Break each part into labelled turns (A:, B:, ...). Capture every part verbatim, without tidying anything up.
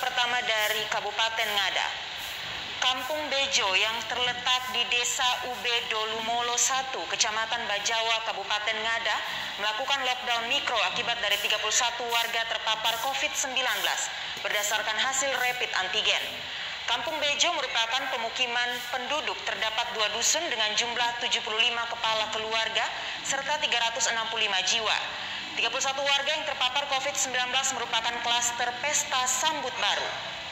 A: Pertama dari Kabupaten Ngada. Kampung Bejo yang terletak di Desa Ube Dolumolo satu, Kecamatan Bajawa, Kabupaten Ngada, melakukan lockdown mikro akibat dari tiga puluh satu warga terpapar covid sembilan belas berdasarkan hasil rapid antigen. Kampung Bejo merupakan pemukiman penduduk, terdapat dua dusun dengan jumlah tujuh puluh lima kepala keluarga serta tiga ratus enam puluh lima jiwa. tiga puluh satu warga yang terpapar covid sembilan belas merupakan klaster pesta sambut baru.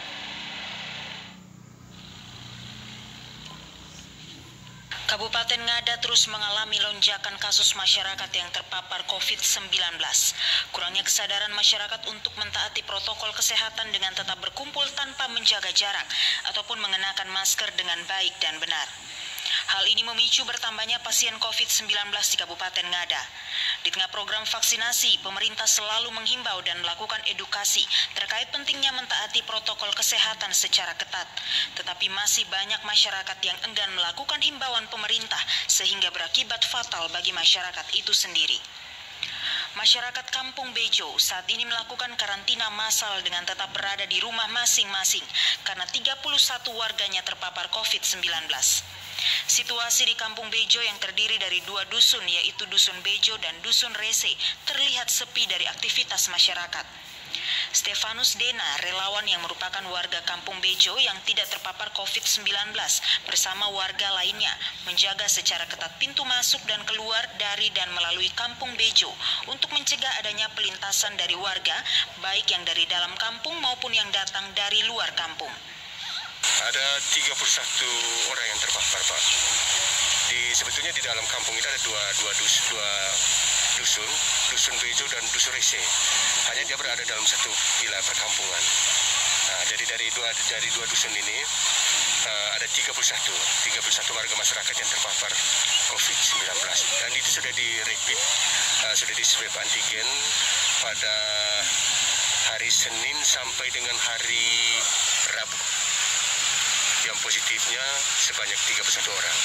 A: Kabupaten Ngada terus mengalami lonjakan kasus masyarakat yang terpapar covid sembilan belas. Kurangnya kesadaran masyarakat untuk mentaati protokol kesehatan dengan tetap berkumpul tanpa menjaga jarak ataupun mengenakan masker dengan baik dan benar. Hal ini memicu bertambahnya pasien covid sembilan belas di Kabupaten Ngada. Di tengah program vaksinasi, pemerintah selalu menghimbau dan melakukan edukasi terkait pentingnya mentaati protokol kesehatan secara ketat. Tetapi masih banyak masyarakat yang enggan melakukan himbauan pemerintah sehingga berakibat fatal bagi masyarakat itu sendiri. Masyarakat Kampung Bejo saat ini melakukan karantina massal dengan tetap berada di rumah masing-masing karena tiga puluh satu warganya terpapar covid sembilan belas. Situasi di Kampung Bejo yang terdiri dari dua dusun, yaitu Dusun Bejo dan Dusun Rese, terlihat sepi dari aktivitas masyarakat. Stefanus Dena, relawan yang merupakan warga Kampung Bejo yang tidak terpapar covid sembilan belas bersama warga lainnya, menjaga secara ketat pintu masuk dan keluar dari dan melalui Kampung Bejo untuk mencegah adanya pelintasan dari warga, baik yang dari dalam kampung maupun yang datang dari luar kampung.
B: Ada tiga puluh satu orang yang terpapar, Pak. Di, sebetulnya di dalam kampung itu ada dua, dua, dus, dua dusun, Dusun Bejo dan Dusun Rese. Hanya dia berada dalam satu wilayah perkampungan. Nah, jadi dari dua, dari dua dusun ini uh, ada tiga puluh satu, tiga puluh satu warga masyarakat yang terpapar covid sembilan belas. Dan itu sudah di rapid, uh, sudah di swab antigen pada hari Senin sampai dengan hari Rabu. Yang positifnya sebanyak tiga puluh satu orang.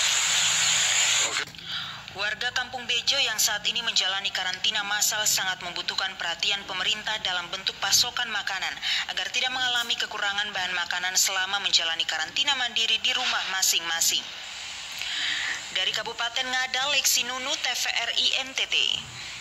A: Warga Kampung Bejo yang saat ini menjalani karantina massal sangat membutuhkan perhatian pemerintah dalam bentuk pasokan makanan agar tidak mengalami kekurangan bahan makanan selama menjalani karantina mandiri di rumah masing-masing. Dari Kabupaten Ngada, Leksi Nunu, T V R I N T T.